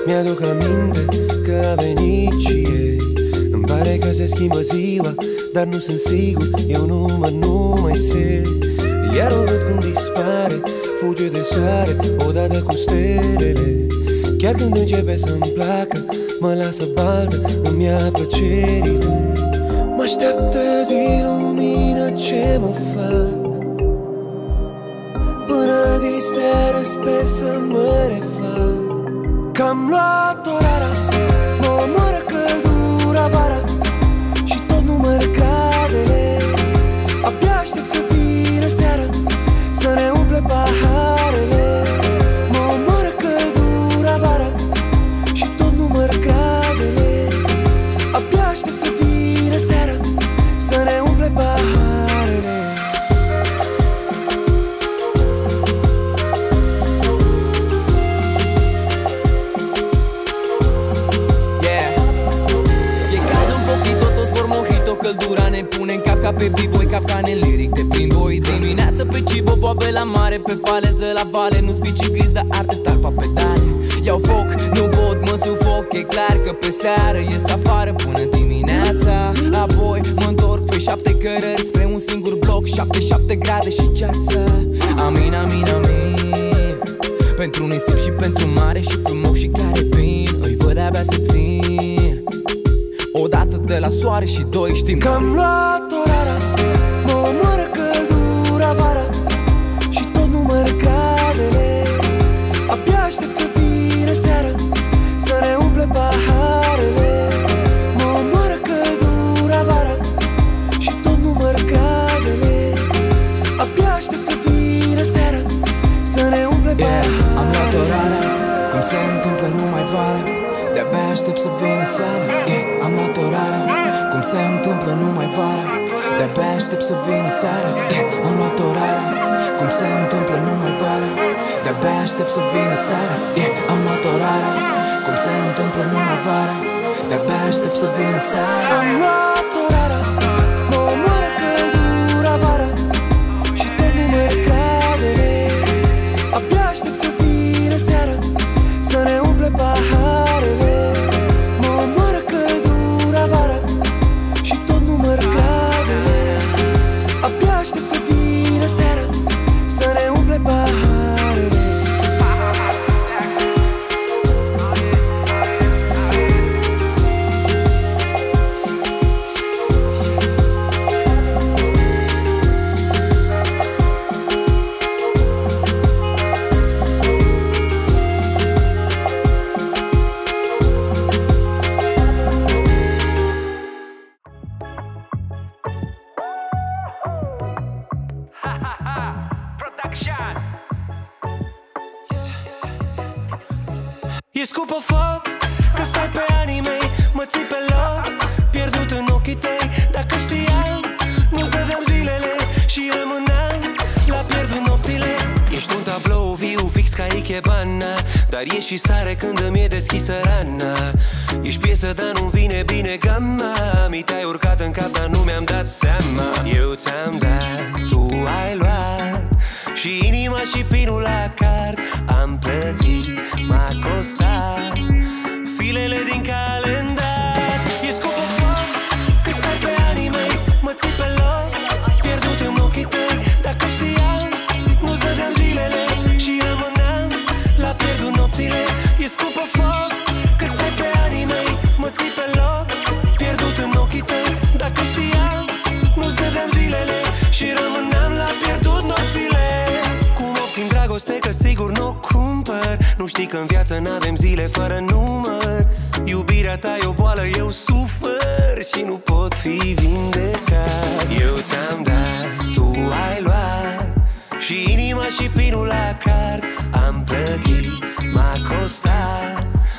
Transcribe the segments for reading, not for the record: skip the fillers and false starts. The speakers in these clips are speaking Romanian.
Mi-aduc aminte că a venit și ei. Îmi pare că se schimbă ziua, dar nu sunt sigur, eu nu mai sei. Iar o văd cum dispare, fuge de soare, odată cu stelele. Chiar când începe să-mi placă, mă lasă baltă, îmi ia plăcerile. Mă așteaptă zi lumină, ce mă fac? Până diseară sper să mă refac. Că-am luat orara, mă omoară căldura vara și tot număr gradele. Abia aștept să vină seara, să ne umple paharele. Mă omoară căldura vara și tot număr gradele. Abia aștept să vină seara, să ne umple paharele. Căldura ne pune în cap ca pe b-boy, capcane liric te prind doi. Dimineață pe Cibo, boabe la mare, pe faleză la vale. Nu-s biciclist, dar arte talpa pedale. Iau foc, nu pot, mă sufoc. E clar că pe seară ies afară până dimineața. Apoi mă întorc pe 7 cărări spre un singur bloc, 7 grade și ceață. Amin, amin, amin. Pentru nisip și pentru mare și frumoși care vin, îi văd abia să țin. Odată de la soare și doi știm că-am luat orara, mă omoară căldura vara și tot număr gradele. Abia aștept să vină seara, să ne umple paharele. Mă omoară căldura vara și tot număr gradele. Abia aștept să vină seara, să ne umple paharele. Am luat orara, cum se întâmplă numai vara. De-abia aștept să vină seara. Am luat orara, cum se întâmplă numai vara. De-abia aștept să vină seara. Am luat orara, cum se întâmplă numai vara. De-abia aștept să vină seara. Am luat orara, cum se întâmplă numai vara. De-abia aștept să vină seara. Am luat orara, mă omoară căldura vara și tot număr gradele. Abia aștept să vină seara, să ne umple paharele. Mă omoară căldura vara și tot număr gradele. Abia aștept să vină seara, să ne umple paharele. E scupă foc, că stai pe anii mei, mă ții pe loc, pierdut în ochii tăi. Dacă știam, nu-ți dădeam zilele și rămâneam la pierdut nopțile. Ești un tablou viu fix ca Ikebana, dar ești și sare când îmi e deschisă rana. Ești piesă, dar nu vine bine gama. Mi te-ai urcat în cap, dar nu mi-am dat seama. Eu ți-am dat, tu ai luat și inima și pinul la card. Am plătit, m-a costat filele din calendar. E scupă foc, că stai pe anii mei, mă ții pe loc, pierdut în ochii tăi. Dacă știam, nu-ți dădeam zilele și rămâneam la pierdut nopțile. E scupă foc, că stai pe anii mei, mă ții pe loc, pierdut în ochii tăi. Dacă știam, nu-ți dădeam zilele și rămâneam la pierdut nopțile. Cum obțin dragoste, că sigur n-o cumpăr. Nu știi că în viață n-avem zile fără număr. Iubirea ta e o boală, eu sufăr și nu pot fi vindecat. Eu ți-am dat, tu ai luat și inima și pinul la card. Am plătit, m-a costat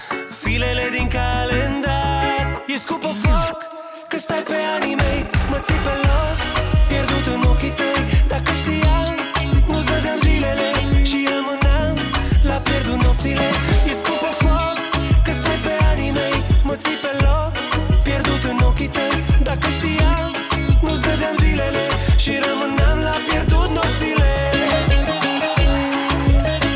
filele din calendar. E scupă foc, că stai pe anii mei, mă ții pe loc, pierdut în ochii tăi. Dacă știam, nu-ți dădeam zilele și rămâneam la pierdut nopțile. E scupă foc, că stai pe anii mei, mă ții pe loc, pierdut în ochii tăi. Dacă știam, nu-ți dădeam zilele și rămâneam la pierdut nopțile.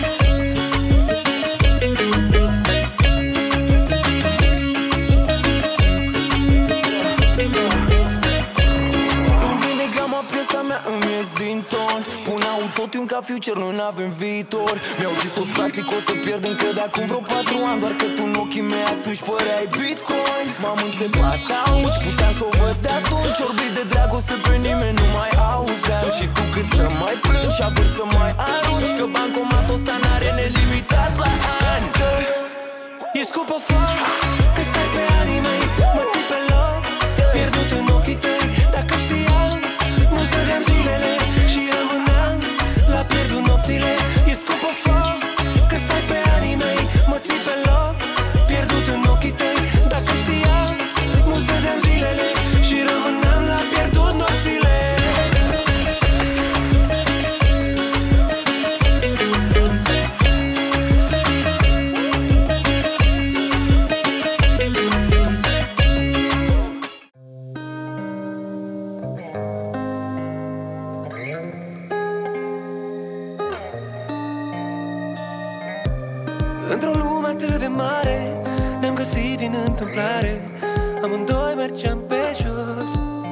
tot e un ca future, noi n-avem viitor. Mi-au zis toți frații că o să pierd încă de acum vreo 4 ani, doar că tu în ochii mei atunci păreai Bitcoin. M-am înțepat atunci, puteam să o văd de atunci. Orbit de dragoste pe nimeni nu mai auzeam. Și tu cât să mai plângi și având să mai arunci, că bancomatul ăsta n-are nelimitat la ani. E scupă foc, că stai pe anii mei, mă ții pe loc, pierdut în ochii tăi. Dacă știam, nu-ți dădeam zilele și rămâneam la pierdut nopțile. E scupă foc, că stai pe anii mei, mă ții pe loc, pierdut în ochii tăi. Dacă știam, nu-ți dădeam zilele și rămâneam la pierdut nopțile. Într-o lume atât de mare ne-am găsit din întâmplare, amândoi mergeam pe jos.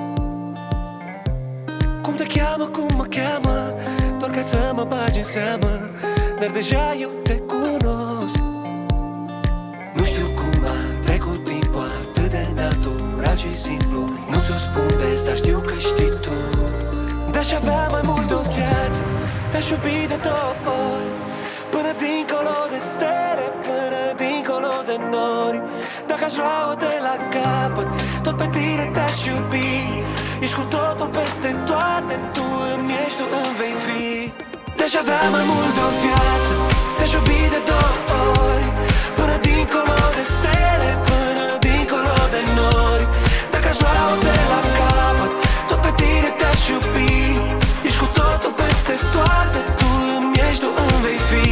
Cum te cheamă, cum mă cheamă, doar ca să mă bagi în seamă, dar deja eu te cunosc. Nu știu cum a trecut timpul atât de natural și simplu. Nu ți-o spun des, dar știu că știi tu. De-aș avea mai mult o viață, te-aș iubi de 2 ori, până dincolo de stele, până dincolo de nori. Dacă aș lua-o de la capăt, tot pe tine te-aș iubi. Ești cu totul peste toate, tu îmi ești, tu îmi vei fi. Te-aș avea mai mult de o viață, te-aș iubi de 2 ori, până dincolo de stele, până dincolo de nori. Dacă aș lua-o de la capăt, tot pe tine te-aș iubi. Ești cu totul peste toate, tu îmi ești, tu îmi vei fi.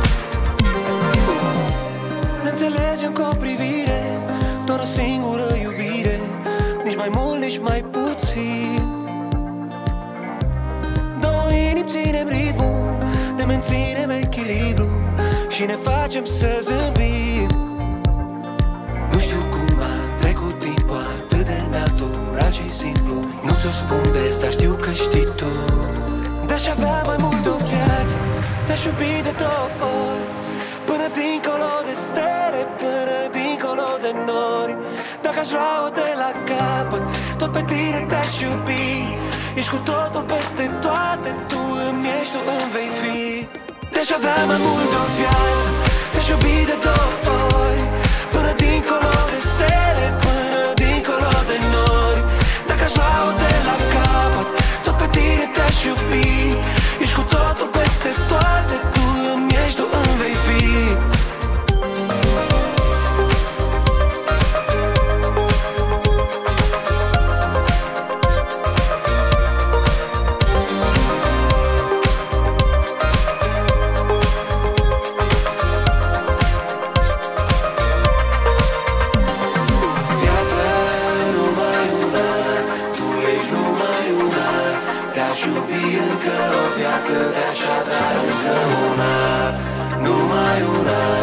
Ne înțelegem cu o privire, doar o singură iubire, nici mai mult, nici mai puțin. 2 inimi ținem ritmul, ne menținem echilibru și ne facem să zâmbim. Nu știu cum a trecut timpul atât de natural și simplu. Nu ți-o spun des, dar știu că știi tu. De-aș avea mai mult o viață, te-aș iubi de 2 ori, până dincolo de stele, până dincolo de nori. Dacă aș lua-o de la capăt, tot pe tine te-aș iubi. Ești cu totul peste toate, tu îmi ești, tu îmi vei fi. Te-aș avea mai mult de o viață, te-aș iubi de 2 ori, până dincolo de stele, până dincolo de nori. Dacă aș lua-o de la capăt, tot pe tine te-aș iubi. Ești cu totul peste toate, tu îmi ești, tu îmi vei fi. Te-aș iubi încă o viață, te-aș avea încă una, numai una.